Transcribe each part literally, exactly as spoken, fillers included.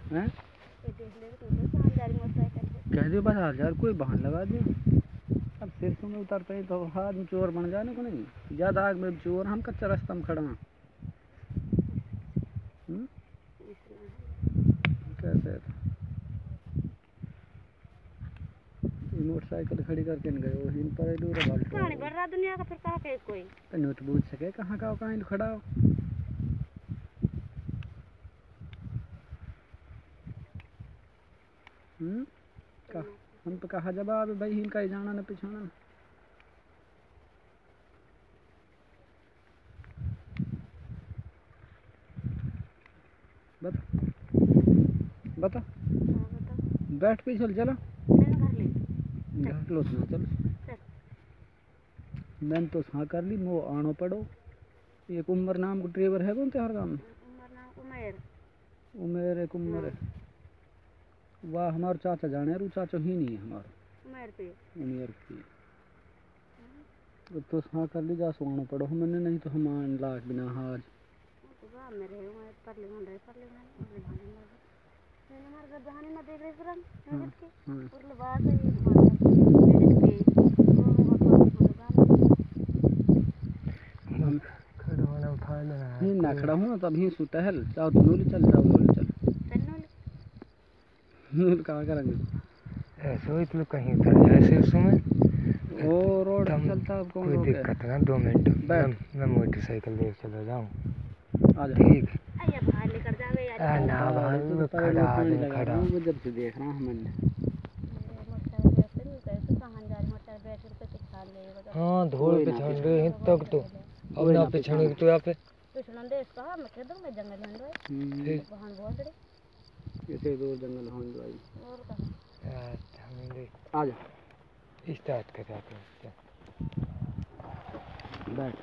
हैं कह दो बस हजार कोई बहान लगा दे। अब सिर में उतरते ही तो आदमी चोर बन जाने को नहीं ज्यादा आग में चोर हम कच्चा रास्ता में खड़ा कैसे मोटरसाइकिल खड़ी करके गए वो हिन पर दूर पानी बढ़ रहा दुनिया का फिर कहाँ पे कोई तो नोट पूछ सके कहाँ का कहाँ खड़ा हो हम्म का हम तो कहा जवाब भाई इनका ही जाना न पिछाना बता बता बैठ पे चल चला घर लो सुना चल मैंने तो हाँ कर ली वो आनो पड़ो एक उमर नाम को ड्राइवर है कौन त्यार काम उमेर उमेर एक उमर है वाह हमारे चाचा जाने रू चाचा ही नहीं है हमारा उमेर पे उमेर पे तो हाँ कर ली जा सोना पड़ो मैंने नहीं तो हम आन लाख बिना हाज में रहे हुए पर ले मन रहे पर ले मन मैंने हमारे घर जहानी में देख रहे पुरान नजर के और लबास है ये हम खड़ा होना फायदा नहीं ना खड़ा हूं तब ही सुता है जाओ नूल चल जाओ नूल चल चल नूल नूल कहां करेंगे ऐसे ही तो कहीं उतर ऐसे उसमें वो रोड चलता कौन कोई दिक्कत ना दो मिनट मैं मोटरसाइकिल ले चला जाऊं ठीक अरे बाहर लेकर जावे यार ना बाहर तो खड़ा है खड़ा हूं जब से देख रहा हूं मैंने मोटरसाइकिल कैसे कहां जा रही मोटर बैठ पे पिछा ले हां धूल पिछाड़ रहे हैं तक तो अब ना पिछाने तो यहां पे पिछड़न दे कहा मैं कह दूं मैं जंगल में रहे ठीक वहां बहुत बड़े ऐसे दो जंगल हों भाई और कहां हम आ जा स्टार्ट कर जाते हैं बैठ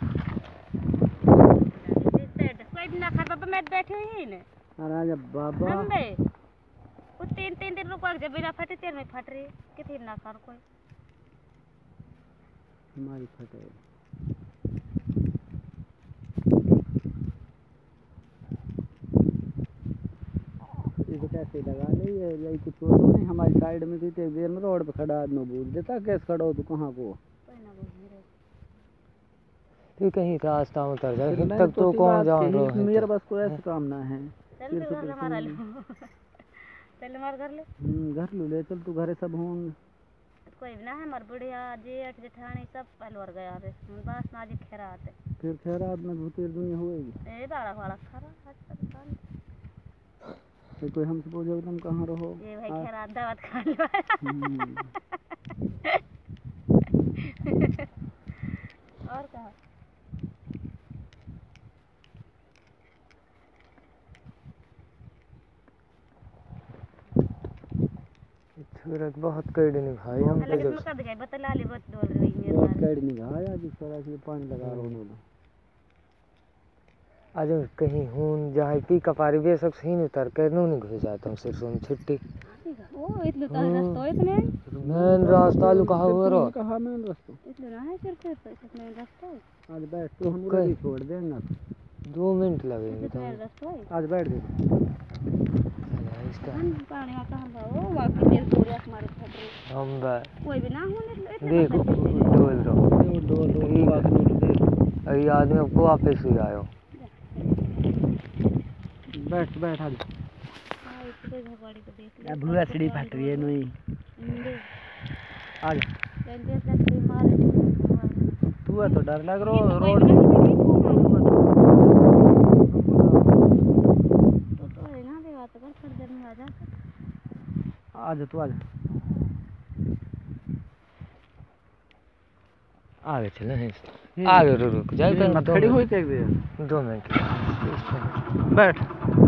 ना खर बाबा मैं बैठे ही ने राजा बाबा हम बे वो तीन तीन दिन रुक जब बिना फटे तेर में फट रही किथे ना कर कोई हमारी फटे ये कैसे लगा ले ये यही कुछ हो तो नहीं हमारी साइड में थी एक देर में रोड पे खड़ा आदमी बोल देता कैसे खड़ा हो तू कहां को तू कहीं रास्ता उतर जाए तब तो कौन जान रहा है मेरे बस को ऐसा काम ना है चल तो घर हमारा ले चल मार घर ले हम घर ले चल तू घरे सब होंगे कोई ना है मर बुढ़िया जेठ जेठानी सब पहलवर गया रे बस ना जी खैरात फिर खैरात में भूतेर दुनिया होएगी ए बाड़ा बाड़ा खरा आज तो कोई हमसे पूछो तुम कहां रहो ये भाई खैरात दावत खा लो और कहां सूरत बहुत कड़ी निभाई हम तो जब कर गए बतला ले बत डोल रही मेरे बहुत कड़ी निभाई आज इस तरह से पानी लगा रहा हूं आज कहीं हूं जहां की कपारी वे सब सही उतर के नो नहीं घुस जाता हूं सिर सोन छुट्टी ओ इतने तार रास्ता इतने मेन रास्ता लुका हुआ रो कहां मेन रास्ता इतने ना है सिर पे मेन रास्ता आज बैठ तो हम उधर ही छोड़ देंगे दो मिनट लगेंगे तो आज बैठ दे हम पानी में कहां भाओ वाकी तेल पूरे हमारे फट हम कोई भी ना होने देखो डोल दो डोल दो बात अरे आदमी को वापस ही आयो बैठ बैठ आ हां इतने झगड़ी को देख ले भूआ सीढ़ी फट रही है नहीं आ जा जल्दी से मारे तू तो डर लग रहा रोड आजा तू आजा आगे चले हैं आगे रुक रुक जाए खड़ी हुई दो मिनट बैठ